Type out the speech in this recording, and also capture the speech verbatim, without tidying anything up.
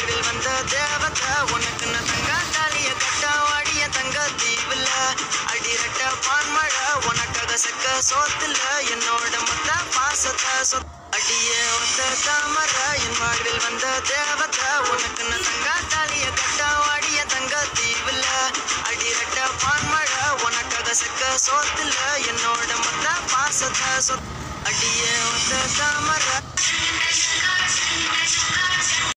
வாழ்வில் வந்த தேவதை உனக்குன்னு தங்க தாலிய கட்ட வாடிய தங்க தீவுல அடிரட்ட பான்மழை உனக்காக செக்க சோத்துல என்னோட மொத்த பாசத்தை சொ அடியே ஒத்த தாமர என் வாழ்வில் வந்த தேவதை உனக்குன்னு தங்க தாலிய கட்ட வாடிய தங்க தீவுல அடிரட்ட பான்மழை உனக்காக செக்க சோத்துல என்னோட மொத்த பாசத்தை சொ அடியே ஒத்த தாமர